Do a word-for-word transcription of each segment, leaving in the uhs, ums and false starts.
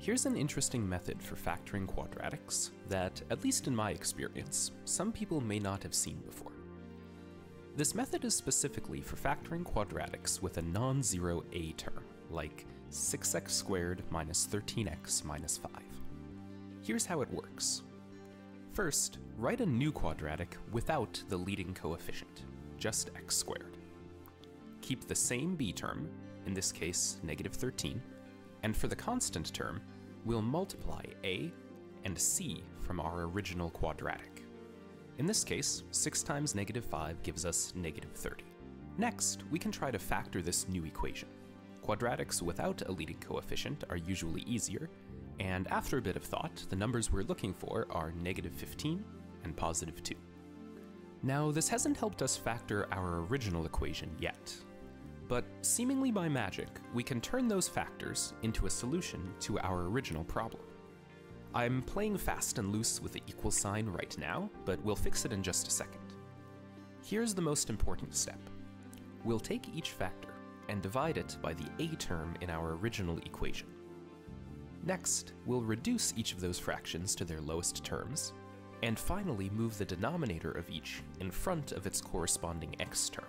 Here's an interesting method for factoring quadratics that, at least in my experience, some people may not have seen before. This method is specifically for factoring quadratics with a non-zero a term, like six x squared minus thirteen x minus five. Here's how it works. First, write a new quadratic without the leading coefficient, just x squared. Keep the same b term, in this case negative thirteen, and for the constant term, we'll multiply a and c from our original quadratic. In this case, six times negative five gives us negative thirty. Next, we can try to factor this new equation. Quadratics without a leading coefficient are usually easier, and after a bit of thought, the numbers we're looking for are negative fifteen and positive two. Now, this hasn't helped us factor our original equation yet, but seemingly by magic, we can turn those factors into a solution to our original problem. I'm playing fast and loose with the equal sign right now, but we'll fix it in just a second. Here's the most important step. We'll take each factor and divide it by the a term in our original equation. Next, we'll reduce each of those fractions to their lowest terms, and finally move the denominator of each in front of its corresponding x term.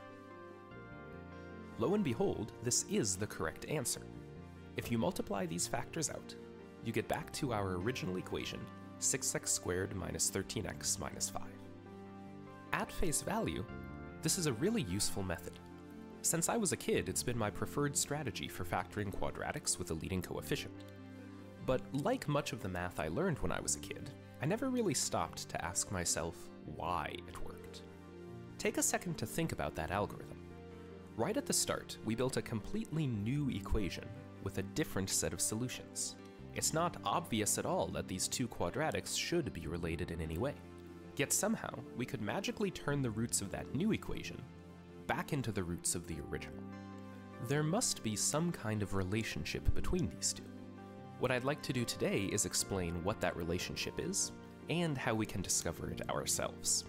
Lo and behold, this is the correct answer. If you multiply these factors out, you get back to our original equation, six x squared minus thirteen x minus five. At face value, this is a really useful method. Since I was a kid, it's been my preferred strategy for factoring quadratics with a leading coefficient. But like much of the math I learned when I was a kid, I never really stopped to ask myself why it worked. Take a second to think about that algorithm. Right at the start, we built a completely new equation with a different set of solutions. It's not obvious at all that these two quadratics should be related in any way. Yet somehow, we could magically turn the roots of that new equation back into the roots of the original. There must be some kind of relationship between these two. What I'd like to do today is explain what that relationship is, and how we can discover it ourselves.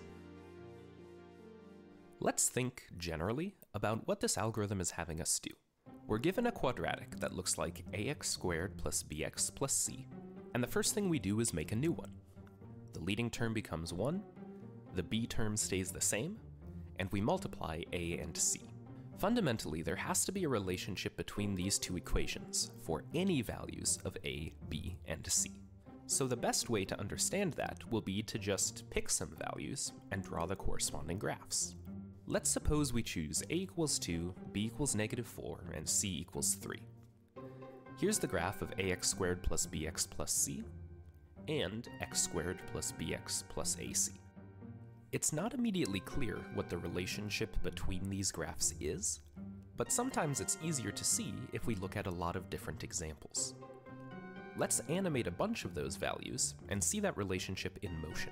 Let's think, generally, about what this algorithm is having us do. We're given a quadratic that looks like ax squared plus bx plus c, and the first thing we do is make a new one. The leading term becomes one, the b term stays the same, and we multiply a and c. Fundamentally, there has to be a relationship between these two equations for any values of a, b, and c. So the best way to understand that will be to just pick some values and draw the corresponding graphs. Let's suppose we choose a equals two, b equals negative four, and c equals three. Here's the graph of ax squared plus bx plus c, and x squared plus bx plus ac. It's not immediately clear what the relationship between these graphs is, but sometimes it's easier to see if we look at a lot of different examples. Let's animate a bunch of those values and see that relationship in motion.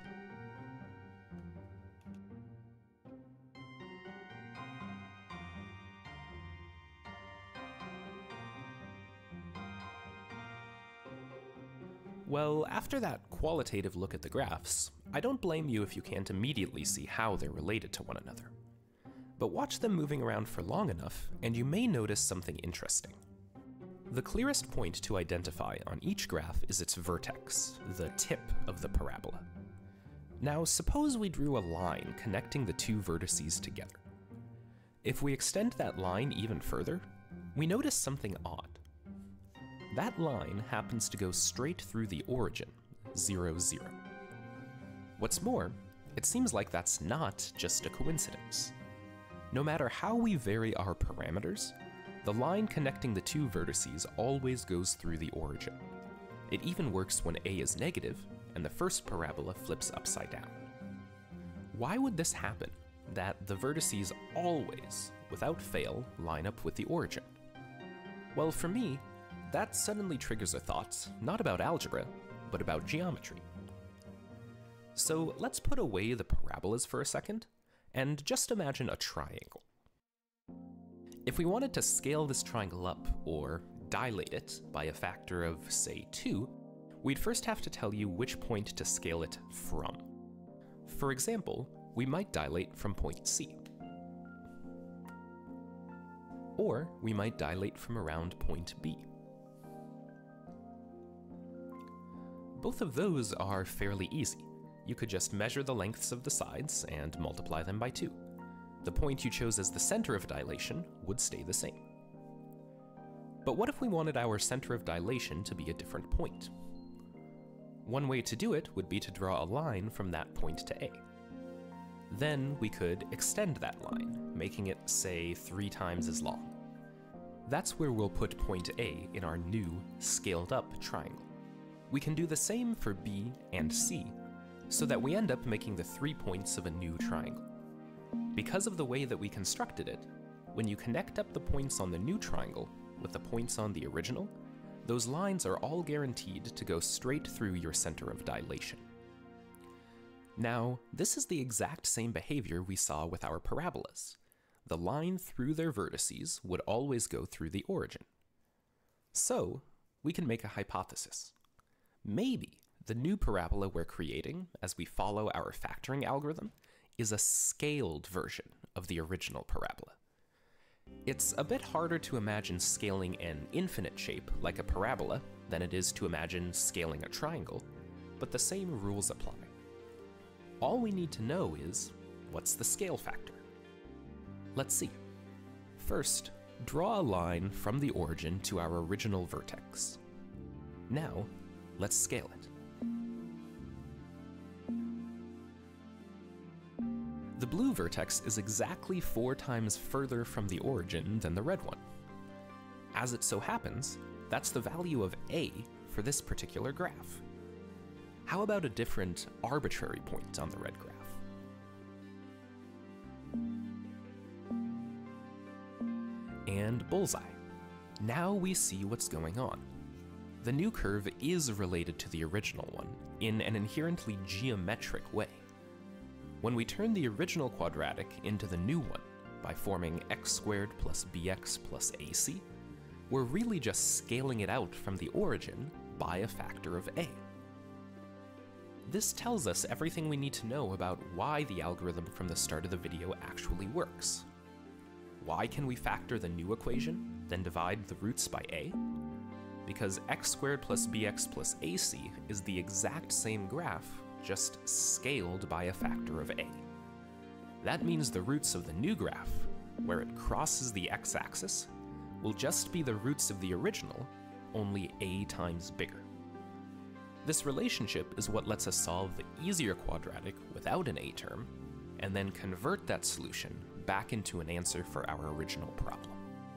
Well, after that qualitative look at the graphs, I don't blame you if you can't immediately see how they're related to one another. But watch them moving around for long enough, and you may notice something interesting. The clearest point to identify on each graph is its vertex, the tip of the parabola. Now, suppose we drew a line connecting the two vertices together. If we extend that line even further, we notice something odd. That line happens to go straight through the origin, zero, zero. What's more, it seems like that's not just a coincidence. No matter how we vary our parameters, the line connecting the two vertices always goes through the origin. It even works when a is negative and the first parabola flips upside down. Why would this happen, that the vertices always, without fail, line up with the origin? Well, for me, that suddenly triggers a thought, not about algebra, but about geometry. So let's put away the parabolas for a second, and just imagine a triangle. If we wanted to scale this triangle up, or dilate it, by a factor of, say, two, we'd first have to tell you which point to scale it from. For example, we might dilate from point C. Or we might dilate from around point B. both of those are fairly easy. You could just measure the lengths of the sides and multiply them by two. The point you chose as the center of dilation would stay the same. But what if we wanted our center of dilation to be a different point? One way to do it would be to draw a line from that point to A. Then we could extend that line, making it, say, three times as long. That's where we'll put point A in our new, scaled-up triangle. We can do the same for B and C, so that we end up making the three points of a new triangle. Because of the way that we constructed it, when you connect up the points on the new triangle with the points on the original, those lines are all guaranteed to go straight through your center of dilation. Now, this is the exact same behavior we saw with our parabolas. The line through their vertices would always go through the origin. So, we can make a hypothesis. Maybe the new parabola we're creating, as we follow our factoring algorithm, is a scaled version of the original parabola. It's a bit harder to imagine scaling an infinite shape like a parabola than it is to imagine scaling a triangle, but the same rules apply. All we need to know is, what's the scale factor? Let's see. First, draw a line from the origin to our original vertex. Now, let's scale it. The blue vertex is exactly four times further from the origin than the red one. As it so happens, that's the value of A for this particular graph. How about a different arbitrary point on the red graph? And bullseye. Now we see what's going on. The new curve is related to the original one in an inherently geometric way. When we turn the original quadratic into the new one by forming x squared plus bx plus ac, we're really just scaling it out from the origin by a factor of a. This tells us everything we need to know about why the algorithm from the start of the video actually works. Why can we factor the new equation, then divide the roots by a? Because x squared plus bx plus ac is the exact same graph, just scaled by a factor of a. That means the roots of the new graph, where it crosses the x-axis, will just be the roots of the original, only a times bigger. This relationship is what lets us solve the easier quadratic without an a term, and then convert that solution back into an answer for our original problem.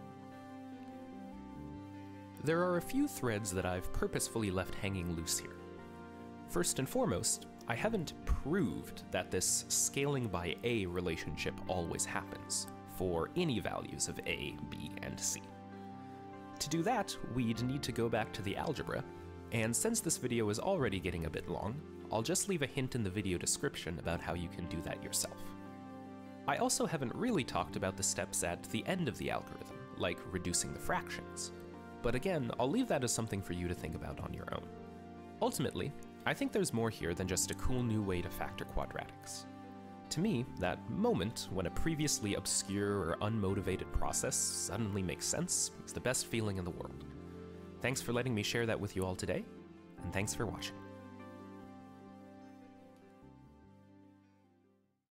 There are a few threads that I've purposefully left hanging loose here. First and foremost, I haven't proved that this scaling by a relationship always happens for any values of a, b, and c. To do that, we'd need to go back to the algebra, and since this video is already getting a bit long, I'll just leave a hint in the video description about how you can do that yourself. I also haven't really talked about the steps at the end of the algorithm, like reducing the fractions. But again, I'll leave that as something for you to think about on your own. Ultimately, I think there's more here than just a cool new way to factor quadratics. To me, that moment when a previously obscure or unmotivated process suddenly makes sense is the best feeling in the world. Thanks for letting me share that with you all today, and thanks for watching.